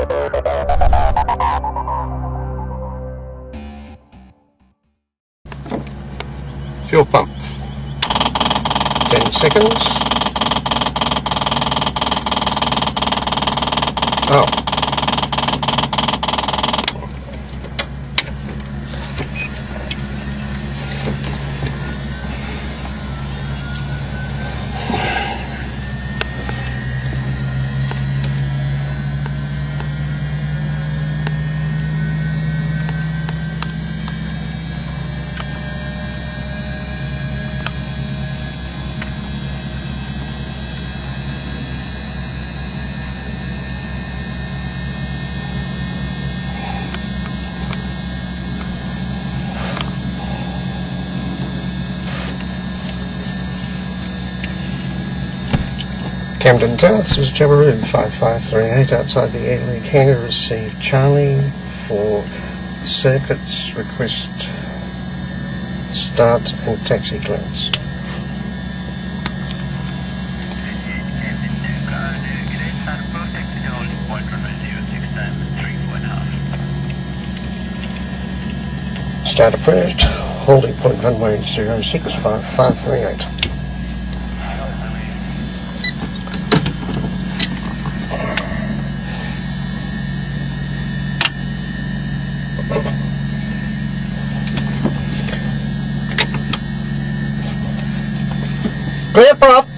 Fuel pump. 10 seconds. Oh. Camden Tower, this is Jabiru 5538 outside the Air League Hangar. Received Charlie for circuits, request start and taxi clearance. Start approved, holding point runway 065538. Clear prop.